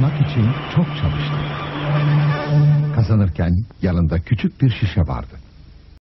kazanmak için çok çalıştı. Kazanırken yanında küçük bir şişe vardı.